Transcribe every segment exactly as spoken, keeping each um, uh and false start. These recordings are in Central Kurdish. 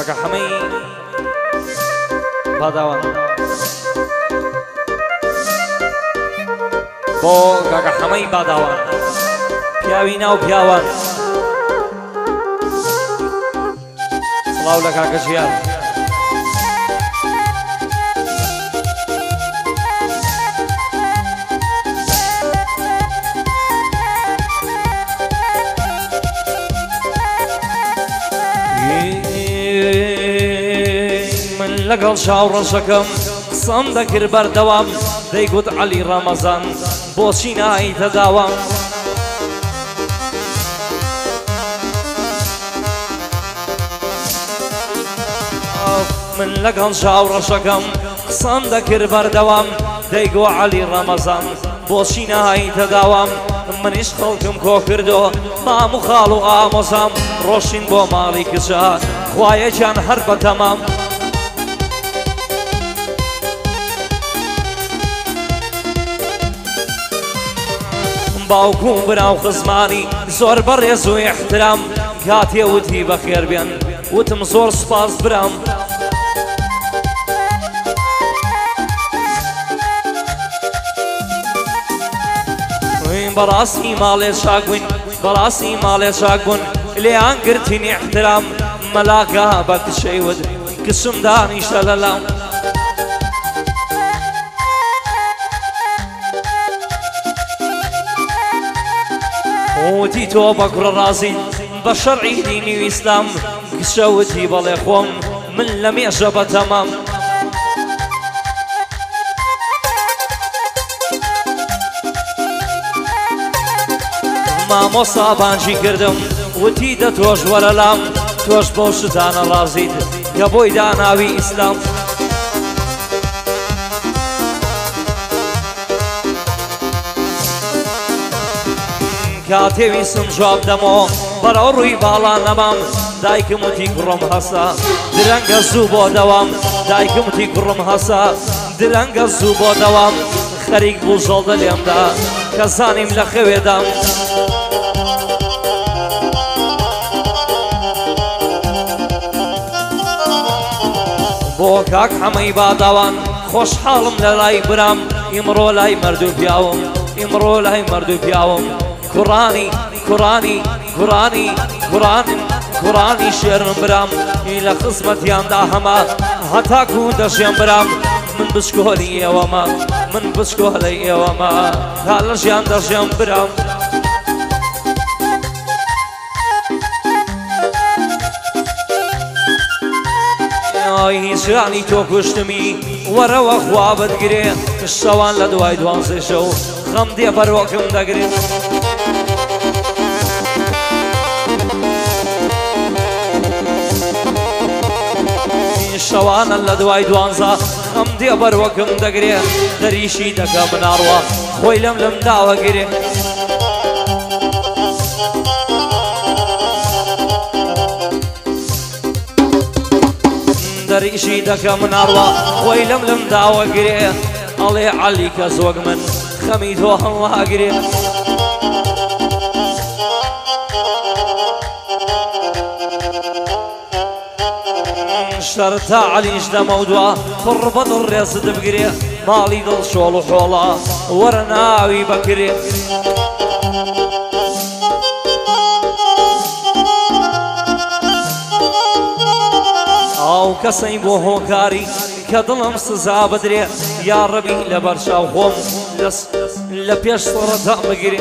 کاکە حەمەی باداوان بۆ کاکە حەمەی باداوان پیاوی ناو پیاوان سڵاو لە کاکە ژیان لەگەڵ چاوڕەشەکەم قسەم دەکرد بەردەوام دەیگوت عەلی ڕەمەزان بۆچی نایتە داوام من لەگەڵ چاوڕەشەکەم قسەم دەکرد بەردەوام دەیگوت عەلی ڕەمەزان بۆچی نایتە داوام منیش خەڵکم کۆ کردو مام و خاڵ و ئامۆزام ڕۆشین بۆ ماڵی کچە خوایە گیان هەر بەتەمام باوکوم براو خزمانی زۆر بەڕێز و احترام کاتێ وتی بەخێر بێن وتم زۆر سوپاس برام بەڕاستی ماڵێ چاک بووین بەڕاستی ماڵێ چاک بوون لێیان گرتین احترام مەلاکە بە کچەی ود کچم دانیشتە لەلام وتی تۆ بە کوڕە ڕازین بە شەرعی دینی و ئیسلام کچە وتی بەڵێ خۆم من لە مێژە بەتەمام مامۆستا بانجی کردم وتی دە تۆش وەرە لام تۆش بۆ شتانە ڕازیت کە بۆی داناوی ئیسلام کاتێویستم جواب دەمەوە بەرەو ڕووی باڵا نەمام دایکم وتی کوڕم هەسا درەنگە زوو بۆ دەوام دایکم وتی کوڕم هەسا درەنگە زوو بۆ دەوام خەریک بوو ژەڵدە لێمدا کە زانیم لە خەوێدام بۆ کاک حەمەی باداوان خۆشحاڵم لە لای برام ئیمڕۆ لای مەرد و پیاوم ئیمڕۆ لای مەرد و پیاوم کوڕانی کوڕانی کوڕانی کوڕانی کوڕانی شێرم برام لە خزمەتیاندا هەما هەتاکو دەژێم برام من بچکۆلی ئێوەمە من بچکۆلەی ئێوەمە تا لە ژیان دەژێم برام ژیانی تۆ کوشتمی وەرەوە خوا بەدگرێ شەوان لە دوای دوانزەی شەو خەم دێ بەرۆکم دەگرێت شەوانە لە دوای دوانزە خەم دێ بەرۆکم دەگرێ دەریشی دەکە بناڕوە خۆی لەم لەم داوەگرێ دەریشی دەکە مناڕوە خۆی لەم لەم داوەگرێ ئەڵێ عەلی کە زۆگ من خەمی تۆ هەڵواگرێ شەرتا عەلیش دەمەودووە پڕ بە دڵ ڕێزت بگرێ ماڵی دڵ شۆڵ و حۆڵە وەرە ناوی بەکرێ ئاو کەسەی بۆ هۆکاری کە دڵم سزا بدرێ یا ڕەبی لە بەرچاو خۆم لە پێش سەرەتا بگرێ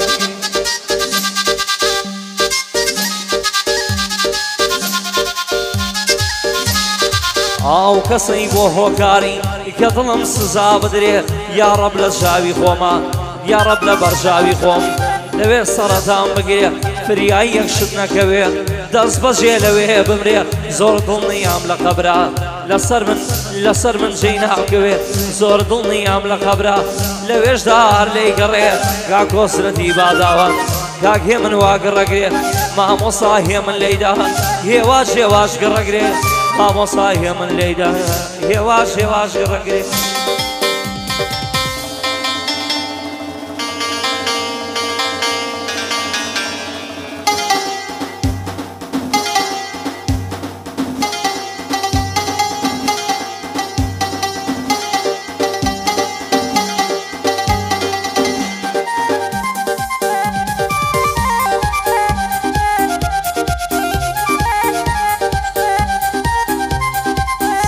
ئاو کەسەی بۆ هۆکاری کە دڵم سزا بدرێ یا ڕەب لە ژاوی خۆمە یا ڕەب لە بەرژاوی خۆم لەوێ سەرەتام بگرێ فریایی یەک شت نەکەوێ دەست بەجێ لەوێ بمرێ زۆر دڵنیام لە قەبرا لەسەر من لەسەر من جێی ناکەوێ زۆر دڵنیام لە قەبرا لەوێشدا هەر لێی گەڕێ کاک کۆسرەتی باداوان کاک هێ من وا گەڕەگرێ مامۆستا هێ من لێیدا هێواش هێواش گەڕەگرێ مامۆستا هێ من لێیدا هێواش هێواش گەڕەگرێ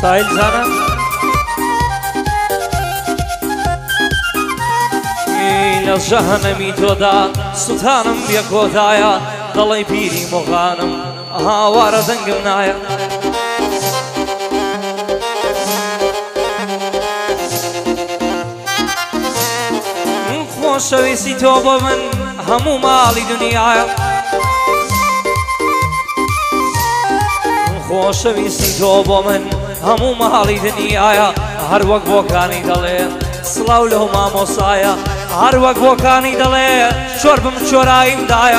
ساحل جانم لە جەهەنەمی تۆدا سوتانم بێ کۆتایە دەڵێی پیری مۆغانم هاوارە دەنگم نایە خۆشەویستی تۆ بۆ من هەموو ماڵی دنیاە خۆشەویستی تۆ بۆ من هەموو ماڵی دنیاە هەر وەک بۆکانی دەڵێ سڵاو لەو مامۆسایە هەر وەک بۆکانی دەڵێ چۆر بم چۆراییمدایە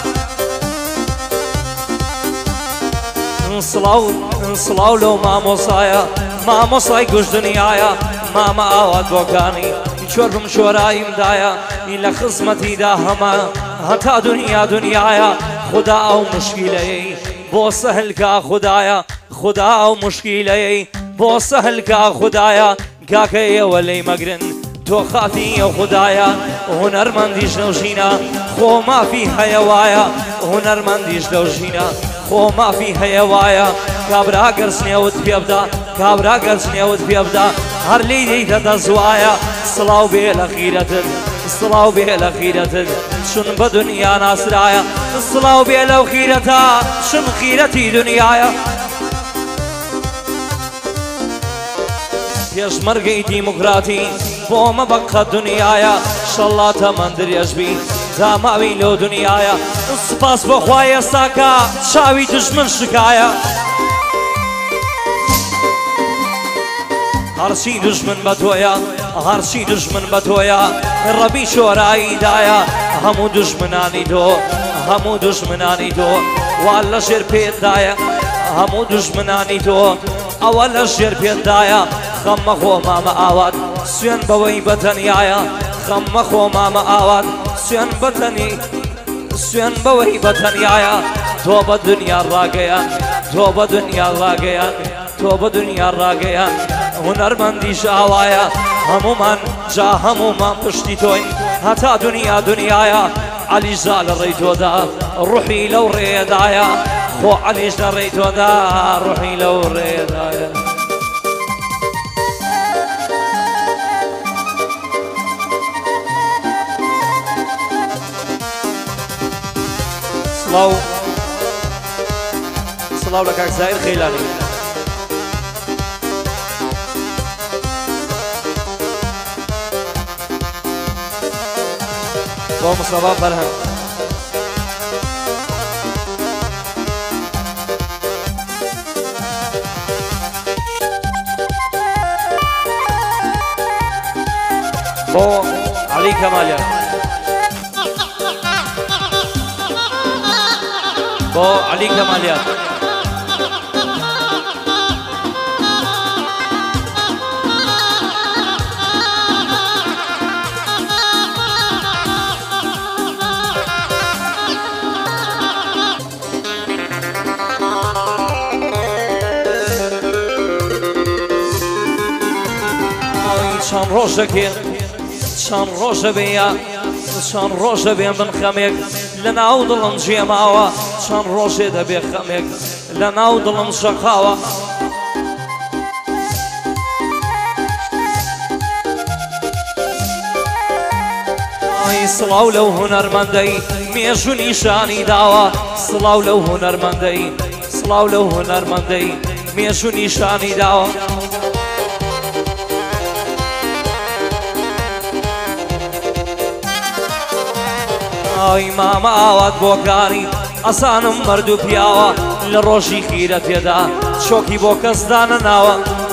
سڵاو سڵاو لەو مامۆسایە مامۆسای گوش دنیاە مامە ئاوات بۆکانی چۆر بم چۆراییمدایە لە خزمەتیدا هەمە هەتا دنیا دنیاە خدا ئەو مشکیلەیەی بۆ سەهلکا خدایە خدا ئەو مشکیلەیەی بۆ سەهلکا خدایە کاکە ئێوە لەی مەگرن تۆ خاتی ئەو خدایە هونەرمەندیش لەو ژینە خۆ مافی هەیە وایە هونەرمەندیش لەو ژینە خۆ مافی هەیە وایە کابرا گەرزنێوت پێ بدە کابرا گەرزنێوت پێ بدە هەر لی دەیتە دەزوایە سڵاو بێ لە خیرەتت سڵاو بێ لە خیرەتت چون بە دنیا ناسرایە سڵاو بێ لەو خیرەتە چون خیرەتی دنیاە پێشمەرگەی دیموکراتی بۆ مەبەقە دنیاە شەڵڵا تەمەند درێژبی داماوی لەو دنیاە سپاس بۆ خوای ئێستاکە چاوی دژمن شکایە هەرچی دژمن بە تۆیە هەرچی دژمن بە تۆیە ڕەبی شۆراییدایە هەموو دژمنانی تۆ هەموو دژمنانی تۆ وا لە ژێر پێتدایە هەموو دژمنانی تۆ ئەوە لە ژێر پێتدایە خەم مەخۆ مامە ئاوات سوێن بەوەی بەتەنیایە خەم مەخۆ مامە ئاوات سوێن بەتەنی سوێن بەوەی بەتەنیایە تۆ بە دنیا ڕاگەیان تۆ بە دنیا ڕاگەیان تۆ بە دنیا ڕاگەیان هونەرمەندیش ئاوایە هەمومان جا هەمومان پشتی تۆین هەتا دنیا دنیاە عەلیژا لە ڕێی تۆدا ڕوحی لەو ڕێدایە خۆ عەلیش لە ڕێی تۆدا ڕوحی لەو ڕێدایە سڵاو سڵاو لە کاک زایر خەیلانی بۆ مستەفا بەرهەم بۆ عەلی کەمالیان بۆ عەلی کەمالیان چەند ڕۆژەکێ چەند ڕۆژە بێە چەند ڕۆژە بێن بن خەمێک لە ناو دڵم جێماوە چەند ڕۆژێ دەبێ خەمێک لە ناو دڵم شەقاوە سڵاو لەو هونەرمەندەی مێژوو نیشانی داوە سڵاو لەو هونەرمەندەی سڵاو لەو هونەرمەندەی مێژوو نیشانی داوە ئای مامە ئاوات بۆکانی ئەسانم مەرد و پیاوە لە ڕۆژی خیرە تێدا چۆکی بۆ کەسدانە ناوە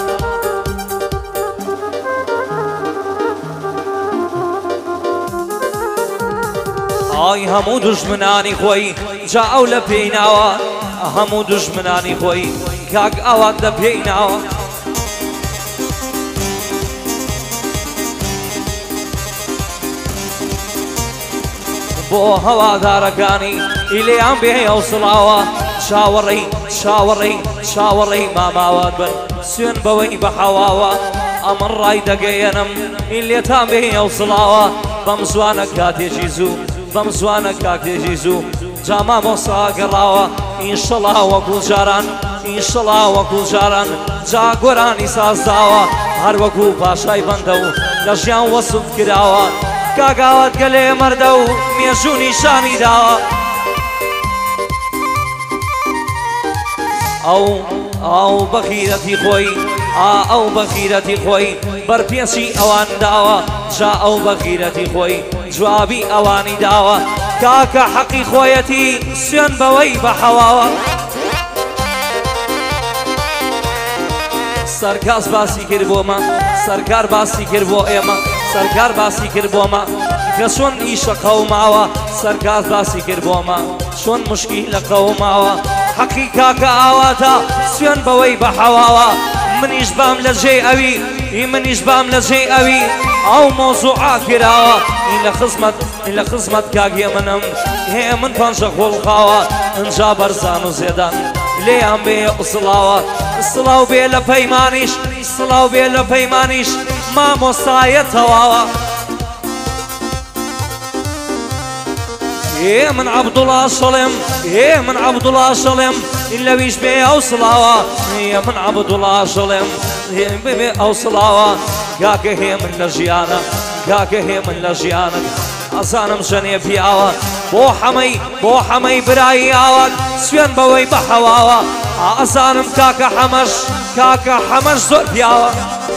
ئای هەموو دوژمنانی خۆی جا ئەو لە پێی ناوە هەموو دوژمنانی خۆی کاک ئەوات لە پێی ناوە بۆ هەوادارەکانی ئیلێیان بێ ئەو سڵاوە چاوەڕێی چاوەڕێی چاوەڕێی ماماوات بن سوێن بەوەی بە حەواوە ئەمن ڕای دەگەیەنم ئیلێتان بێ ئەو سڵاوە بەم زوانە کاتێکی زوو بەم زوانە کاتێکی زوو جا مامۆستا گەڕاوە ئینشەڵا وەکو جاران ئینشەڵا وەکو جاران جا گۆرانی سازداوە هەر وەکو پاشای بەندە و لە ژیان وەسف کراوە کاگاوات گەلێ مەردە و مێژوو نیشانی داوە ئەو ئەو بەخیرەتی خۆی ئەو بەخیرەتی خۆی بەرپێچی ئەوان داوە جا ئەو بەخیرەتی خۆی جوابی ئەوانی داوە کاکە حەقی خۆیەتی سوێن بەوەی بەحەواوە سەرکاس باسی کرد بۆمە سەرکار باسی کرد بۆ ئێمە سەرکار باسی کرد بۆمە کە چۆن ئیشە قەوماوە سەرکاس باسی کرد بۆمە چۆن مشکی لە قەوماوە حەقی کاکە ئاواتە سوێن بەوەی بەحەواوە منیش بام لە جێ ئەوی منیش بام لە جێ ئەوی ئەو مۆزوعا کراوە لە خزمەت لە خزمەت کاگێ منم هێ من پەنجە خۆڵقاوە ئەنجا بەرزان و زێدان لێیان بێ ئوسڵاوە سڵاو بێ لە پەیمانیش سڵاو بێ لە پەیمانیش مامۆستایە تەواوە هێ من عەبدوڵا شەڵێم هێ من عەبدوڵا شەڵێم لەویش بێ ئەو سڵاوە هێ من عەبدوڵا شەڵێم هێ بێ ئەو سڵاوە کاکە هێ من لە ژیانە کاکە هێ من لە ژیانە ئەزانم ژەنێ پیاوە بۆ حەمەی بۆ حەمەی برایی ئاوات سوێن بەوەی بەحەواوە ئەزانم کاکە حەمەش کاکە حەمەش زۆر پیاوە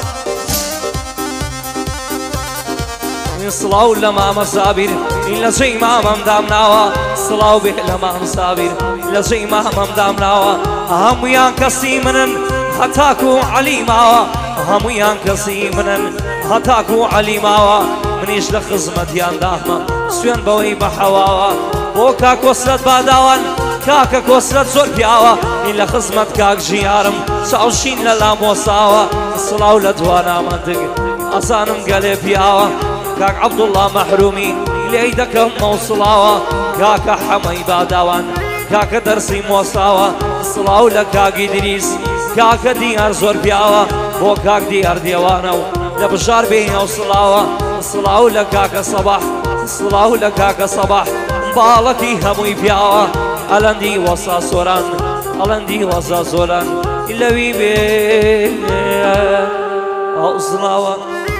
سڵاو لە مامە سابیر لە جێی مامەم دامناوە سڵاو بێ لە مام سابیر لە جێی مامەم دامناوە هەموویان کەسی منن هەتاکو عەلیماوە هەموویان کەسی منن هەتاکو عەلیماوە منیش لە خزمەتیان داهمە سوێن بەوەی بەحەواوە بۆ کاک کۆسرەت باداوان کاکە کۆسرەت زۆر پیاوە لە خزمەت کاک ژیارم چاوشین لە لامۆساوە سڵاو لە دوانامەندگ ئەزانم گەلێ پیاوە کاک عەبدوڵڵا مەحرومی لێی دەکەم مەوسڵاوە کاکە حەمەی باداوان کاکە دەرسی مۆساوە سڵاو لە کاگی دریس کاکە دیار زۆر پیاوە بۆ کاک دیار دێوانە و لە بژار بێنە و سڵاوە سڵاو لە کاکە سەباح سڵاو لە کاکە سەباح باڵەتی هەمووی پیاوە ئەلەندی وەسا سۆران ئەلەندی وەسا سۆران لەوی بێ ئەو سڵاوە